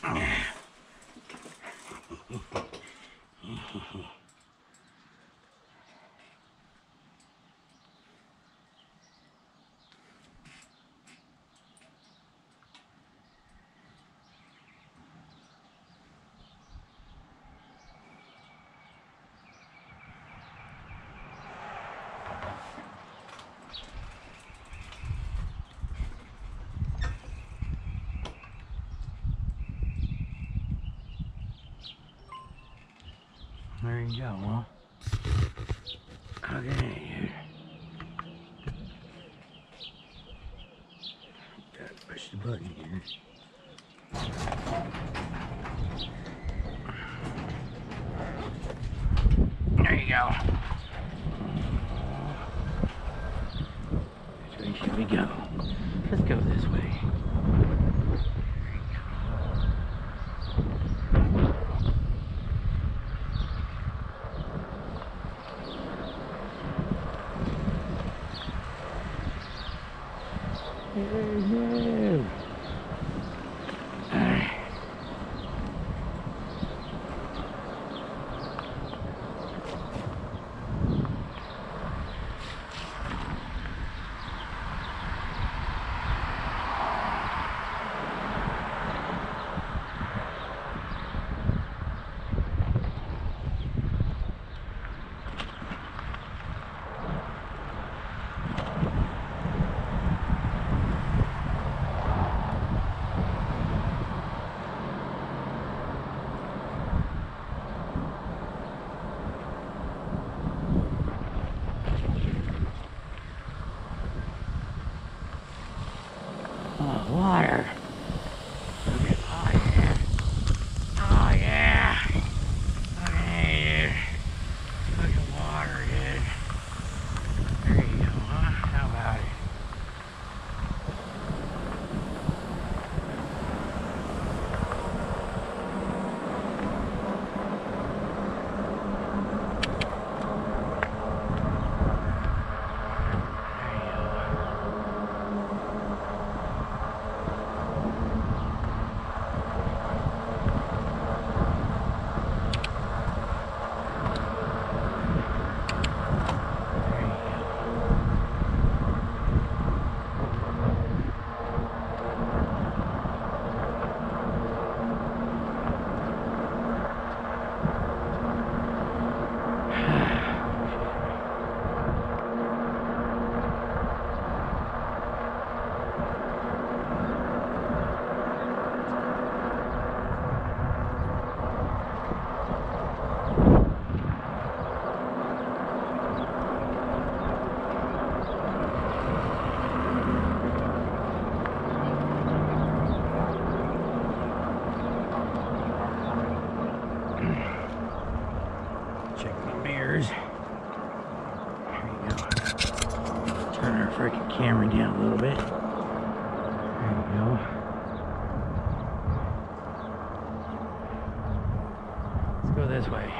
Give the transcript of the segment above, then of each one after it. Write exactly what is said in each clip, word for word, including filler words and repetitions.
There you go, well, okay, gotta push the button here. There you go. Which way should we go? Let's go this way. Hey, no. Alright. Oh, water. Look at, oh yeah. Oh yeah. Okay, dude. Look at water, dude. There you go, huh? How about it? Check my mirrors. There you go. Turn our freaking camera down a little bit. There you go. Let's go this way.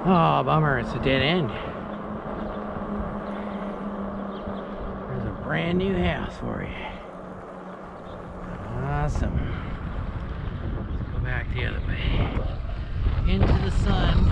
Oh, bummer, it's a dead end. There's a brand new house for you. Awesome. Let's go back the other way. Into the sun.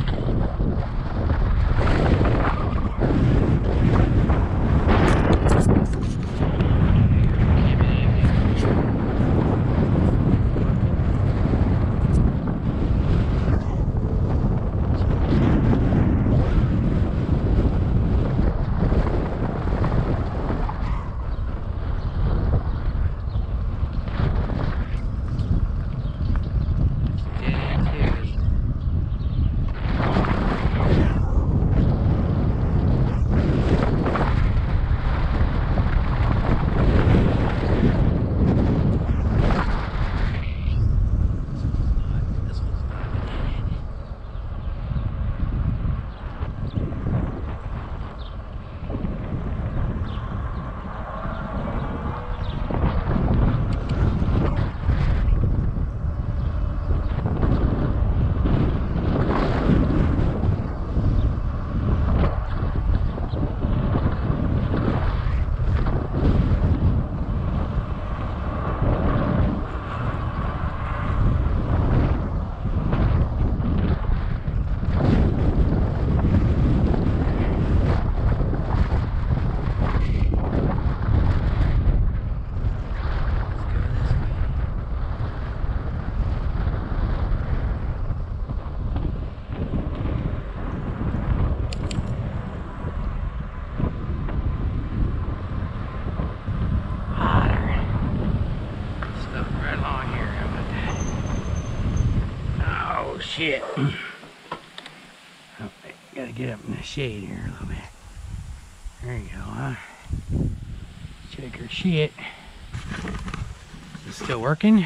Shit. Oh, I gotta get up in the shade here a little bit. There you go, huh? Check her shit. Is it still working?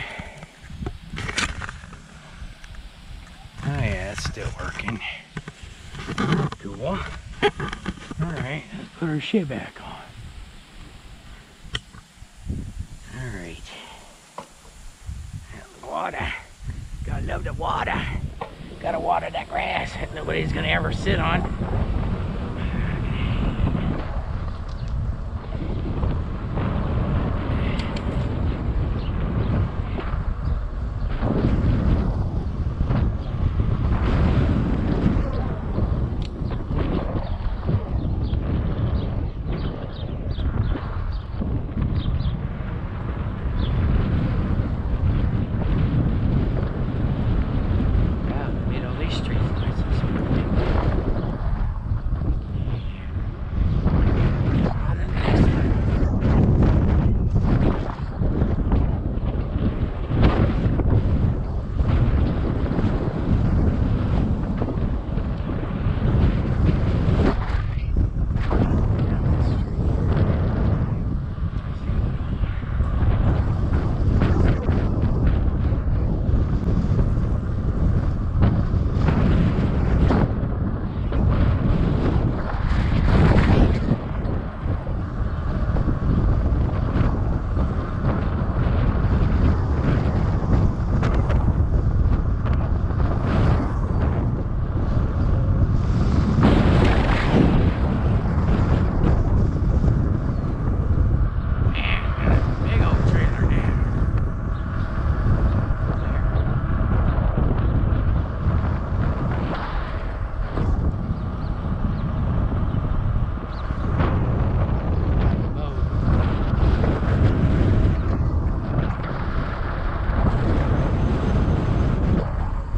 Oh yeah, it's still working. Cool. Alright, let's put her shit back on. Alright. Water. Gotta love the water. Gotta water that grass that nobody's gonna ever sit on.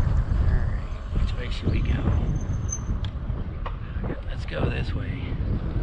Should we go? Let's go this way.